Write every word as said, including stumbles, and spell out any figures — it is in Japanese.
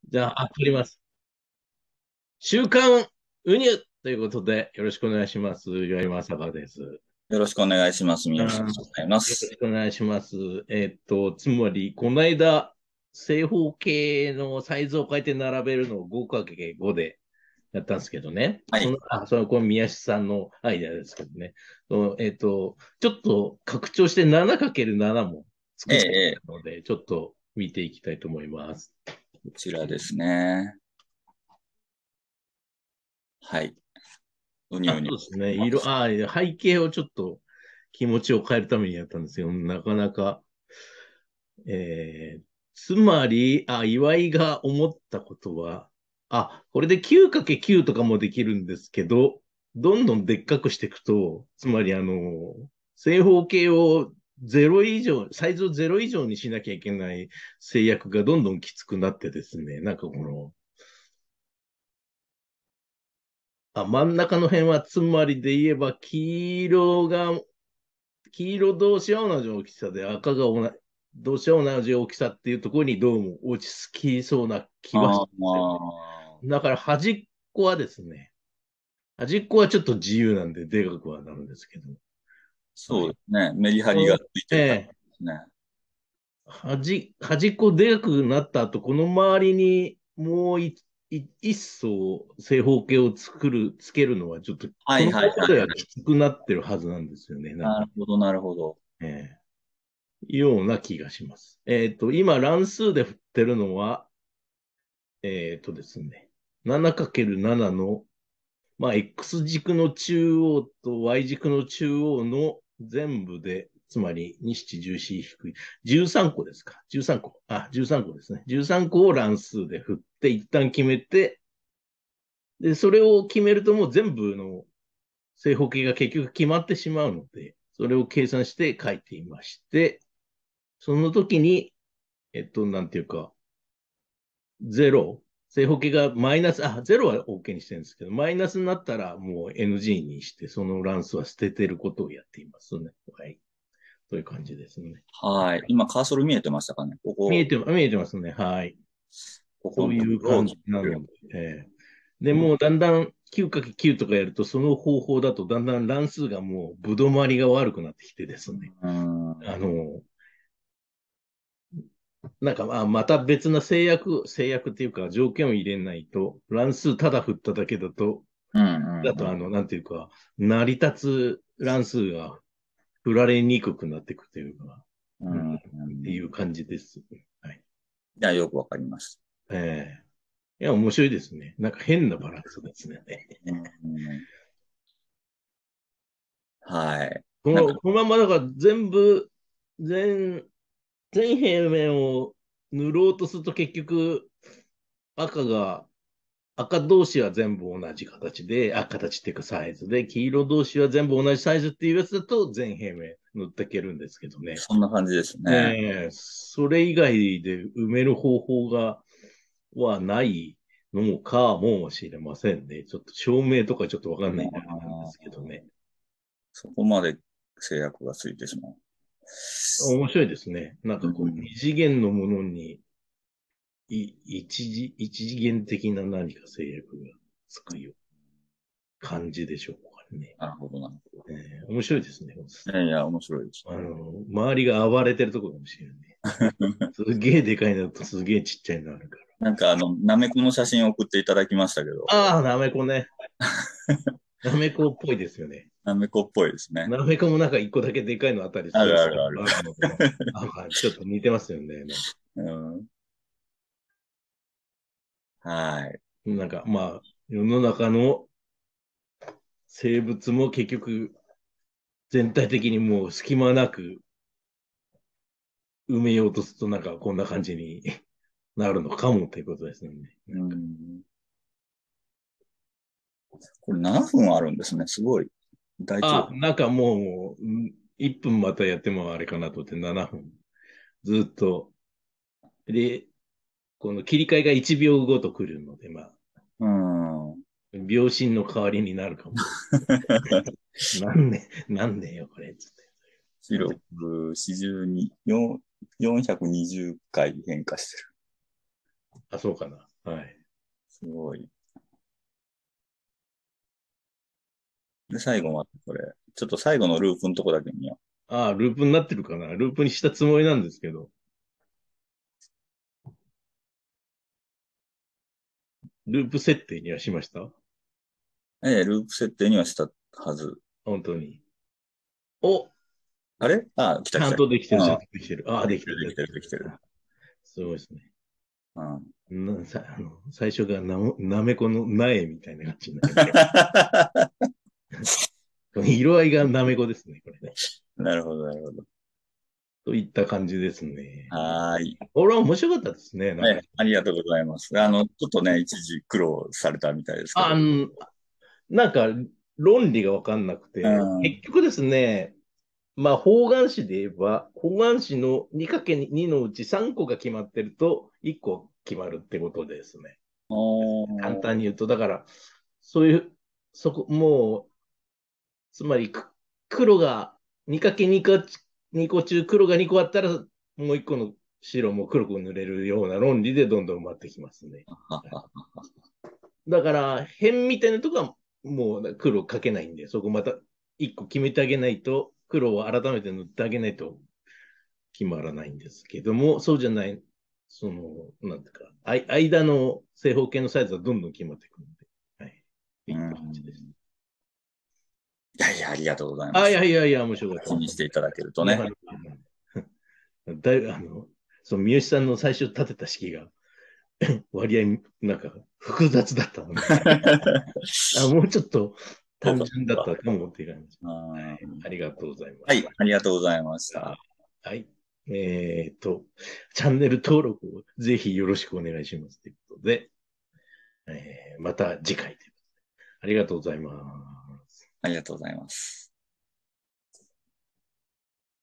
じゃあ、あ、取ります。週刊ウニュということで、よろしくお願いします。岩井正和です。 よろしくお願いします。三好であー、 ございまよろす。 しくお願いします。えーっと、つまり、この間、正方形のサイズを変えて並べるのを ごかけるご でやったんですけどね。 はい。 その、あ、それはこれ宮下さんのアイデアですけどね。そのえーっと、ちょっと拡張して ななかけるなな も作ってみええ、ええ、 たので、ちょっと見ていきたいと思います。 こちらですね。はい。うにあ、 うに。 そうですね。色、あ、背景をちょっと気持ちを変えるためにやったんですよ。なかなか。えーつまり、あ、岩井が思ったことは、あ、これで きゅうかけるきゅう とかもできるんですけど、どんどんでっかくしていくと、つまりあの、正方形をゼロ以上、サイズをゼロ以上にしなきゃいけない制約がどんどんきつくなってですね、なんかこの、あ、真ん中の辺はつまりで言えば黄色が黄色同士は同じ大きさで、赤が同じ同士は同じ大きさっていうところにどうも落ち着きそうな気はしああ、 ますよね。 まあ、 だから端っこはですね、端っこはちょっと自由なんででかくはなるんですけど、はい。 そうですね。メリハリがこのついてる感ええ、 じですね。 端、端っこでかくなった後、この周りにもういい一層正方形を作る、つけるのはちょっと、 はいこのはいはい。 ままではきつくなってるはずなんですよね、なんか。 なるほど、なるほど。 ええような気がします。えっと、今、乱数で振ってるのは、えっとですね、ななかけるなな の、まあ、X 軸の中央と Y 軸の中央の全部で、つまりに、なな、じゅう、よん、低い、じゅうさんこですか。じゅうさんこ。あ、じゅうさんこですね。じゅうさんこを乱数で振って、一旦決めて、で、それを決めるともう全部の正方形が結局決まってしまうので、それを計算して書いていまして、その時に、えっと、なんていうか、ゼロ、正方形がマイナス、あ、ゼロは OK にしてるんですけど、マイナスになったらもう エヌジー にして、その乱数は捨ててることをやっていますね。はい。という感じですね。 はい。今、カーソル見えてましたかね。ここ、 見えて、見えてますね。はい。 ここのとそういうころを感じ決める。 なので、えーで、もうだんだん きゅうかけるきゅう とかやると、その方法だとだんだん乱数がもうぶどまりが悪くなってきてですね。 うーん。 あの、なんかまあ、また別な制約、制約っていうか条件を入れないと、乱数ただ振っただけだと、 うんうんうん。 だと、あの、なんていうか、成り立つ乱数が振られにくくなっていくというか、うん、っうんうていうん。 感じです。はい。 じゃあ、よくわかりました。 ええいや、面白いですね。なんか変なバランスですね。 うんうん、はい。 こなんか、 の、このままだから全部、全、全平面を塗ろうとすると結局赤が赤同士は全部同じ形で、あ、形っていうかサイズで、黄色同士は全部同じサイズっていうやつだと全平面塗っていけるんですけどね。 そんな感じですね。 ええそれ以外で埋める方法が、はないのかもしれませんね。ちょっと証明とかちょっとわかんないんであれなんですけどね。 そこまで制約がついてしまう。 面白いですね。なんかこう、 うん、 二次元のものに、い一次、一次元的な何か制約がつくような感じでしょうかね。 なるほど、なるほど。 ええ面白いですね。 いやいや、面白いです。 あの、周りが暴れてるところかもしれないね。すげえでかいのとすげえちっちゃいのあるから。 なんかあの、なめこの写真を送っていただきましたけど、 ああ、なめこね。なめこっぽいですよね。 なめこっぽいですね。 なめこもなんか一個だけでかいのあったりあするるあるある。 あるので、なんかちょっと似てますよね。なんか、 うん、はい。 なんかまあ、世の中の生物も結局全体的にもう隙間なく埋めようとするとなんかこんな感じになるのかもということですね。なうんかん、これななふんあるんですね。すごい。大丈あ、 夫。 なんかもう、いっぷんまたやってもあれかなと思ってななふん。ずっと。で、この切り替えがいちびょうごと来るので、まあ、 うん。 秒針の代わりになるかも。なんで、なんでよ、これ、つって。やって広く四十に、よんよんひゃくにじゅっかい変化してる。 あ、そうかな。 はい。 すごい。で、最後までこれ、ちょっと最後のループのとこだけ見よああ、ループになってるかな。ループにしたつもりなんですけど、ループ設定にはしました？ う。ええ、ループ設定にはしたはず。 本当に。お、 あれあ、来たちゃ来た。 んとできてる、ちゃうん。 んとできてる。ああ、 できてる、 できてる、 できてる、 できてる。 できてる。 すごいですね。 うん。 な、さ、あの、最初がなも、なめこの苗みたいな感じになります。色合いがなめこですね、これね。 なるほど、なるほど。 といった感じですね。 はーい。 これは面白かったですね、なんか。 え、ありがとうございます。あの、ちょっとね、一時苦労されたみたいですけど。 あん、なんか、論理がわかんなくうて、結ん。 局ですね、まあ、方眼紙で言えば、方眼紙の にかけるに のうちさんこが決まってると、いっこ決まるってことですね。簡おー、 単に言うと、だから、そういう、そこ、もう、つまり、く黒が にかけるに 個、にこ中黒がにこあったら、もういっこの白も黒く塗れるような論理でどんどん埋まってきますね。 ははだから、辺みたいなとこはもう黒かけないんで、そこまたいっこ決めてあげないと、黒を改めて塗ってあげないと決まらないんですけども、そうじゃない、その、なんていうか、あい間の正方形のサイズはどんどん決まってくるんで、はい。いうい感じです。 ん。いやいや、ありがとうございまあ、いす。 やいやいや、面白かった気です。 にしていただけるといや、 ね。 だいぶ、あの、その三好さんの最初立てた式が割合、なんか複雑だったのであ、もうちょっとそうか、 単純だったと思っていられましうた。はい。 ん。 ありがとうございまはい、 す。 ありがとうございましあた。 はい。えっと、チャンネル登録をぜひよろしくお願いしますということで、えーまた次回ということで。ありがとうございます。 ありがとうございます。